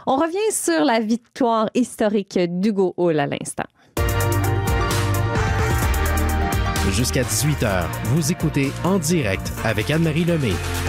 On revient sur la victoire historique d'Hugo Hull à l'instant. Jusqu'à 18h, vous écoutez En direct avec Anne-Marie Lemay.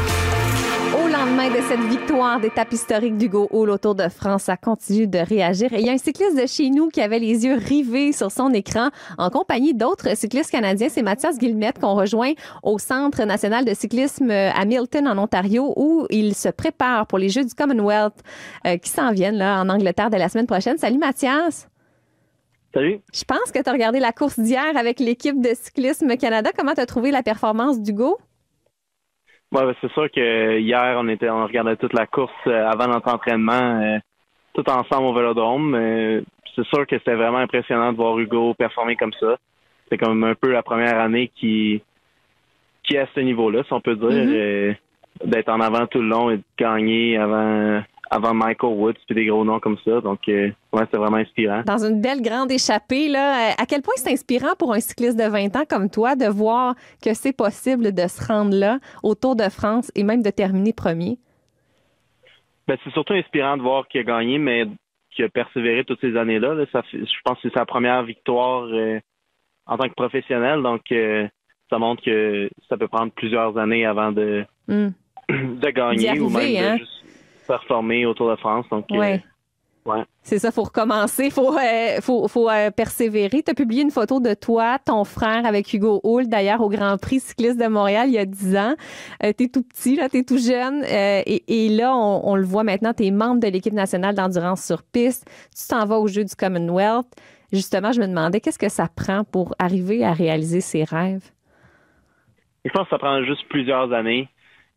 Au lendemain de cette victoire d'étape historique d'Hugo Hull au Tour de France, ça continue de réagir. Et il y a un cycliste de chez nous qui avait les yeux rivés sur son écran en compagnie d'autres cyclistes canadiens. C'est Mathias Guillemette qu'on rejoint au Centre national de cyclisme à Milton, en Ontario, où il se prépare pour les Jeux du Commonwealth qui s'en viennent là, en Angleterre dès la semaine prochaine. Salut Mathias! Salut! Je pense que tu as regardé la course d'hier avec l'équipe de Cyclisme Canada. Comment tu as trouvé la performance d'Hugo? Ouais, c'est sûr que hier, on regardait toute la course avant notre entraînement, tout ensemble au Vélodrome. C'est sûr que c'était vraiment impressionnant de voir Hugo performer comme ça. C'est comme un peu la première année qui est à ce niveau-là, si on peut dire, d'être en avant tout le long et de gagner avant Michael Woods puis des gros noms comme ça. Donc, ouais, c'est vraiment inspirant. Dans une belle grande échappée, là, à quel point c'est inspirant pour un cycliste de 20 ans comme toi de voir que c'est possible de se rendre là au Tour de France et même de terminer premier? Ben, c'est surtout inspirant de voir qu'il a gagné, mais qu'il a persévéré toutes ces années-là. Là. Je pense que c'est sa première victoire en tant que professionnel. Donc, ça montre que ça peut prendre plusieurs années avant de gagner arriver, ou même hein? de juste performer au Tour de France. Donc, ouais. C'est ça, faut recommencer, faut persévérer. Tu as publié une photo de toi, ton frère avec Hugo Hull, d'ailleurs au Grand Prix cycliste de Montréal il y a 10 ans. T'es tout petit, là, t'es tout jeune. Et là, on le voit maintenant, t'es membre de l'équipe nationale d'endurance sur piste. Tu t'en vas aux Jeux du Commonwealth. Justement, je me demandais, qu'est-ce que ça prend pour arriver à réaliser ses rêves? Je pense que ça prend juste plusieurs années.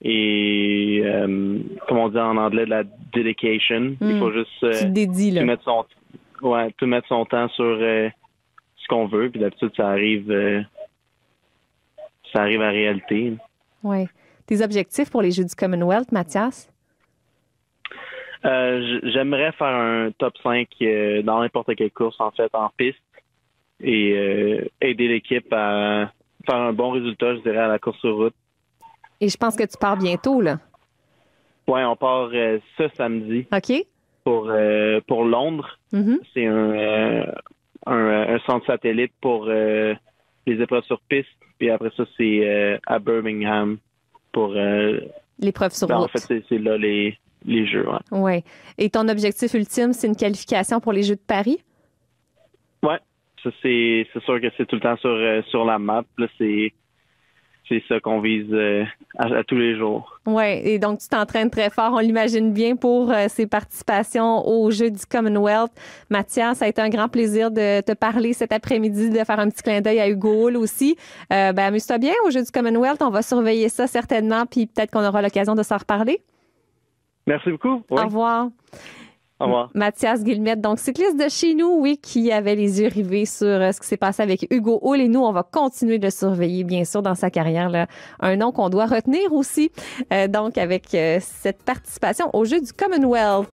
Et comme on dit en anglais, de la dedication. Il faut juste tout mettre son temps sur ce qu'on veut. Puis d'habitude, ça arrive à réalité. Oui. Tes objectifs pour les Jeux du Commonwealth, Mathias? J'aimerais faire un top 5 dans n'importe quelle course, en fait, en piste. Et aider l'équipe à faire un bon résultat, je dirais, à la course sur route. Et je pense que tu pars bientôt, là. Oui, on part ce samedi. OK. Pour Londres. Mm-hmm. C'est un centre satellite pour les épreuves sur piste. Puis après ça, c'est à Birmingham pour l'épreuve sur route. En fait, c'est là les Jeux. Ouais. Oui. Et ton objectif ultime, c'est une qualification pour les Jeux de Paris? Oui. Ça, c'est sûr que c'est tout le temps sur la map. Là, c'est ça qu'on vise à tous les jours. Oui, et donc tu t'entraînes très fort, on l'imagine bien, pour ces participations aux Jeux du Commonwealth. Mathias, ça a été un grand plaisir de te parler cet après-midi, de faire un petit clin d'œil à Hugo Hull aussi. Amuse-toi bien aux Jeux du Commonwealth, on va surveiller ça certainement, puis peut-être qu'on aura l'occasion de s'en reparler. Merci beaucoup. Oui. Au revoir. Au revoir. Mathias Guillemette, donc cycliste de chez nous, oui, qui avait les yeux rivés sur ce qui s'est passé avec Hugo Hull. Et nous, on va continuer de le surveiller, bien sûr, dans sa carrière. Là. Un nom qu'on doit retenir aussi, donc avec cette participation aux Jeux du Commonwealth.